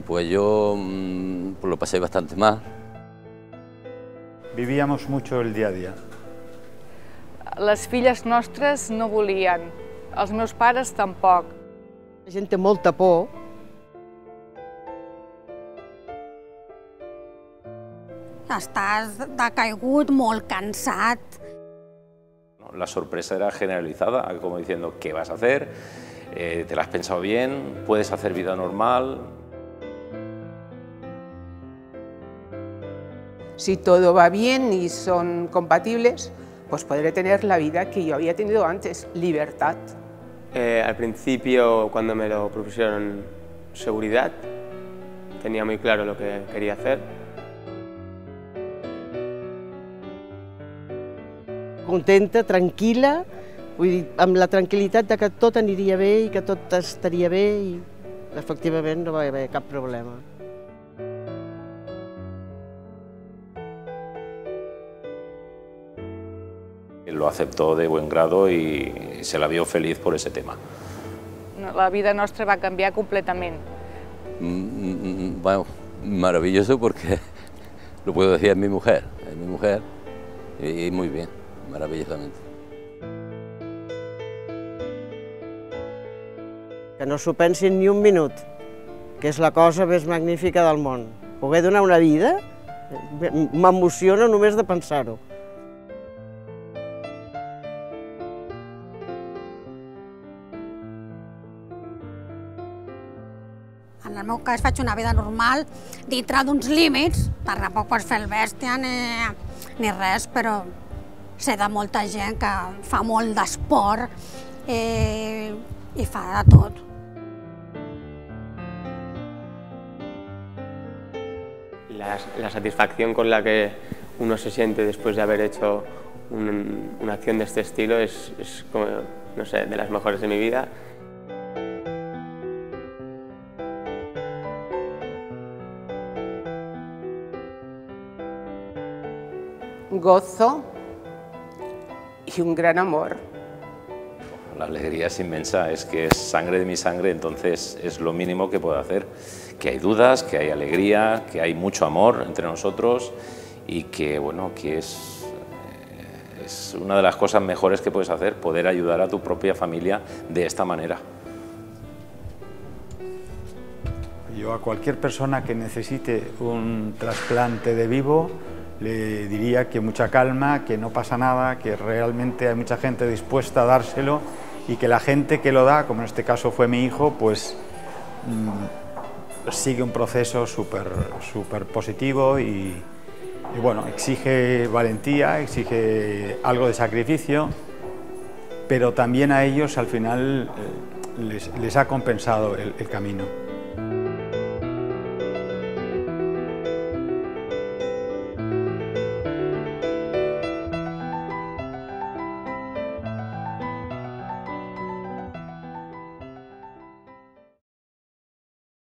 Pues yo pues lo pasé bastante mal. Vivíamos mucho el día a día. Les filles nostres no volien, els meus pares tampoc. La gent té molta por. Estàs decaigut, molt cansat. La sorpresa era generalizada, como diciendo, ¿qué vas a hacer? ¿Te la has pensado bien? ¿Puedes hacer vida normal? Si todo va bien y son compatibles, pues podré tener la vida que yo había tenido antes, libertad. Al principio, cuando me lo propusieron seguridad, tenía muy claro lo que quería hacer. Contenta, tranquil·la, vull dir, amb la tranquil·litat de que tot aniria bé i que tot estaria bé i efectivament no va haver cap problema. Lo aceptó de buen grado y se la vio feliz por ese tema. La vida nostra va canviar completament. Bueno, maravilloso porque lo puedo decir, es mi mujer y muy bien, maravillosamente. Que no s'ho pensin ni un minut, que és la cosa més magnífica del món. Poder donar una vida m'emociona només de pensar-ho. En el meu cas faig una vida normal, dintre d'uns límits, tampoc pots fer el bèstia ni res, però sé de molta gent que fa molt d'esport i fa de tot. La satisfacción con la que uno se siente después de haber hecho una acción de este estilo es como, no sé, de las mejores de mi vida. Gozo y un gran amor. La alegría es inmensa, es que es sangre de mi sangre, entonces es lo mínimo que puedo hacer. Que hay dudas, que hay alegría, que hay mucho amor entre nosotros y que, bueno, que es una de las cosas mejores que puedes hacer, poder ayudar a tu propia familia de esta manera. Yo a cualquier persona que necesite un trasplante de vivo le diría que mucha calma, que no pasa nada, que realmente hay mucha gente dispuesta a dárselo y que la gente que lo da, como en este caso fue mi hijo, pues sigue un proceso súper positivo y bueno, exige valentía, exige algo de sacrificio, pero también a ellos al final les ha compensado el camino.